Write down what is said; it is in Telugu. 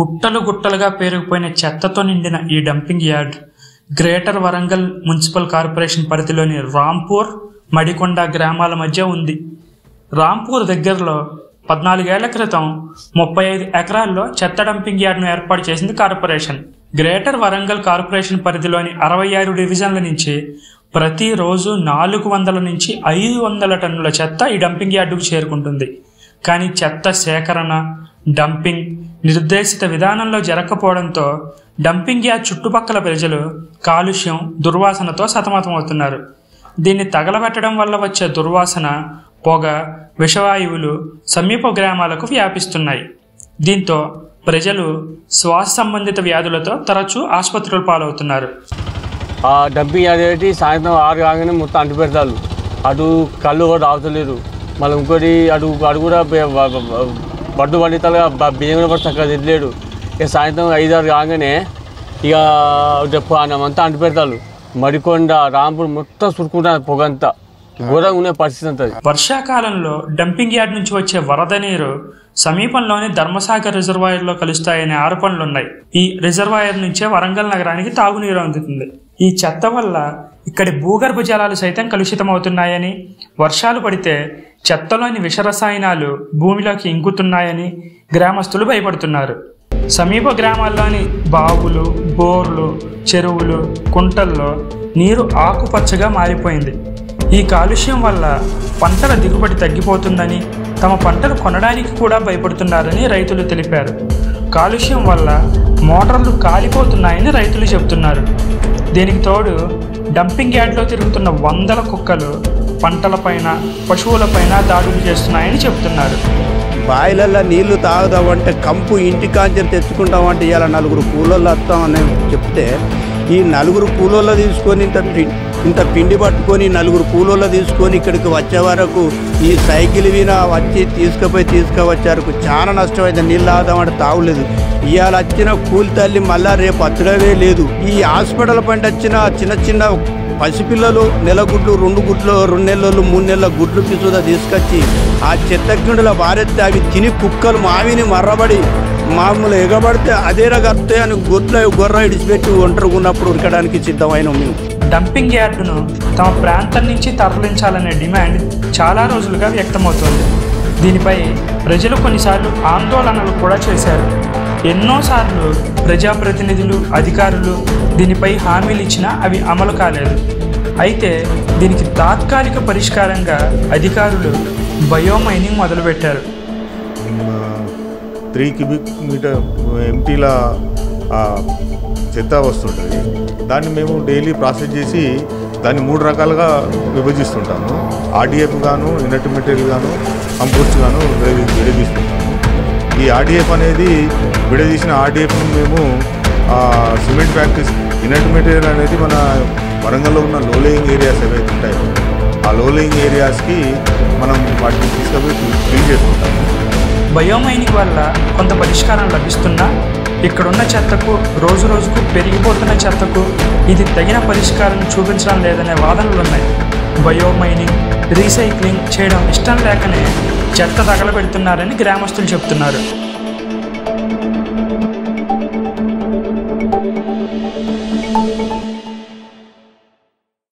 గుట్టలు గుట్టలుగా పేరుకుపోయిన చెత్తతో నిండిన ఈ dumping yard greater Warangal municipal corporation పరిధిలోని రాంపూర్, మడికొండ గ్రామాల మధ్య ఉంది. రాంపూర్ దగ్గరలో 14 ఏళ్ల క్రితం 35 ఎకరాల్లో చెత్త డంపింగ్ యార్డ్ను ఏర్పాటు చేసింది కార్పొరేషన్. గ్రేటర్ వరంగల్ కార్పొరేషన్ పరిధిలోని 66 డివిజన్ల నుంచి ప్రతిరోజు 400 నుంచి 500 టన్నుల చెత్త ఈ డంపింగ్ యార్డుకు చేరుకుంటుంది. కానీ చెత్త సేకరణ, డంపింగ్ నిర్దేశిత విధానంలో జరగకపోవడంతో డంపింగ్ యార్డ్ చుట్టుపక్కల ప్రజలు కాలుష్యం, దుర్వాసనతో సతమతమవుతున్నారు. దీన్ని తగలబెట్టడం వల్ల వచ్చే దుర్వాసన, పొగ, విషవాయువులు సమీప గ్రామాలకు వ్యాపిస్తున్నాయి. దీంతో ప్రజలు శ్వాస సంబంధిత వ్యాధులతో తరచూ ఆసుపత్రుల పాలవుతున్నారు. ఆ డంపింగ్ యార్డ్ సాయంత్రం 6 కాగానే మొత్తం అంటు పెడతారు. అటు కళ్ళు కూడా తాగుతలేరు. మళ్ళీ ఇంకోటి అటు కూడా బడ్డు పండితాలుగా బియ్యం కూడా చక్కగా తినలేడు. ఇక సాయంత్రం 5-6 కాగానే ఇక అంతా అంటు పెడతారు. మడికొండ, రాంపూర్ మొత్తం చుట్టుకుంటారు. పొగంతా ఘోరంగా ఉండే పరిస్థితి ఉంటుంది. వర్షాకాలంలో డంపింగ్ యార్డ్ నుంచి వచ్చే వరద నీరు సమీపంలోని ధర్మసాగర్ రిజర్వాయర్లో కలుస్తాయనే ఆరోపణలున్నాయి. ఈ రిజర్వాయర్ నుంచే వరంగల్ నగరానికి తాగునీరు అందుతుంది. ఈ చెత్త వల్ల ఇక్కడి భూగర్భ జలాలు సైతం కలుషితమవుతున్నాయని, వర్షాలు పడితే చెత్తలోని విషరసాయనాలు భూమిలోకి ఇంకుతున్నాయని గ్రామస్తులు భయపడుతున్నారు. సమీప గ్రామాల్లోని బావులు, బోర్లు, చెరువులు, కుంటల్లో నీరు ఆకుపచ్చగా మారిపోయింది. ఈ కాలుష్యం వల్ల పంటల దిగుబడి తగ్గిపోతుందని, తమ పంటలు కొనడానికి కూడా భయపడుతున్నారని రైతులు తెలిపారు. కాలుష్యం వల్ల మోటార్లు కాలిపోతున్నాయని రైతులు చెబుతున్నారు. దీనికి తోడు డంపింగ్ యార్డ్లో తిరుగుతున్న 100 కుక్కలు పంటలపైన, పశువులపైన దాడులు చేస్తున్నాయని చెబుతున్నారు. బాయిలల్లో నీళ్లు తాగుదామంటే కంపు ఇంటికాంచెలు తెచ్చుకుంటామంటే ఇలా 4 కూలోళ్ళు వస్తామని చెప్తే, ఈ 4 కూలోళ్ళు తీసుకొని ఇంత పిండి పట్టుకొని 4 కూలోళ్ళు తీసుకొని ఇక్కడికి వచ్చే వరకు ఈ సైకిల్ విన వచ్చి తీసుకువచ్చారు. చాలా నష్టమైంది. నీళ్ళు తాగుదామంటే తాగులేదు. ఇవాళ వచ్చిన కూలి తల్లి మళ్ళా రేపు అత్తడమే లేదు. ఈ హాస్పిటల్ పంట వచ్చిన చిన్న పసిపిల్లలు నెలగుడ్లు, 2 గుడ్లు, 2 నెలలు, 3 నెలల గుడ్లు పిసుదా తీసుకొచ్చి ఆ చెత్తగుండలో వారెత్తే అవి తిని కుక్కలు మావిని మర్రబడి మామూలు ఎగబడితే అదే రగత్తే అని గొర్రె ఇడిచిపెట్టి ఒంటరిగా ఉన్నప్పుడు ఉరకడానికి సిద్ధమైన మేము. డంపింగ్ యార్డును తమ ప్రాంతం నుంచి తరలించాలనే డిమాండ్ చాలా రోజులుగా వ్యక్తమవుతోంది. దీనిపై ప్రజలు కొన్నిసార్లు ఆందోళనలు కూడా చేశారు. ఎన్నోసార్లు ప్రజాప్రతినిధులు, అధికారులు దీనిపై హామీలు ఇచ్చినా అవి అమలు కాలేదు. అయితే దీనికి తాత్కాలిక పరిష్కారంగా అధికారులు బయోమైనింగ్ మొదలుపెట్టారు. 3 క్యూబిక్ మీటర్ ఎంటీల చెత్త వస్తుంటుంది. దాన్ని మేము డైలీ ప్రాసెస్ చేసి దాన్ని 3 రకాలుగా విభజిస్తుంటాము. ఆర్డీఎఫ్ గాను, ఇనర్ట్ మెటీరియల్ గాను, కంపోస్ట్ గాను విడదీస్తుంటాము. ఈ ఆర్డీఎఫ్ అనేది విడదీసిన ఆర్డీఎఫ్ని మేము సిమెంట్ ఫ్యాక్టరీస్, ఇనర్ట్ మెటీరియల్ అనేది మన వరంగల్లో ఉన్న లో లేయింగ్ ఏరియాస్ ఏవైతే ఉంటాయో ఆ లో లేయింగ్ ఏరియాస్కి మనం వాటిని తీసుకుపోయి ఫిల్ చేసుకుంటాము. బయోమైనింగ్ వల్ల కొంత పరిష్కారం లభిస్తున్నా ఇక్కడున్న చెత్తకు, రోజు రోజుకు పెరిగిపోతున్న చెత్తకు ఇది తగిన పరిష్కారం చూపించడం లేదనే వాదనలున్నాయి. బయోమైనింగ్, రీసైక్లింగ్ చేయడం ఇష్టం లేకనే చెత్త తగలబెడుతున్నారని గ్రామస్తులు చెబుతున్నారు.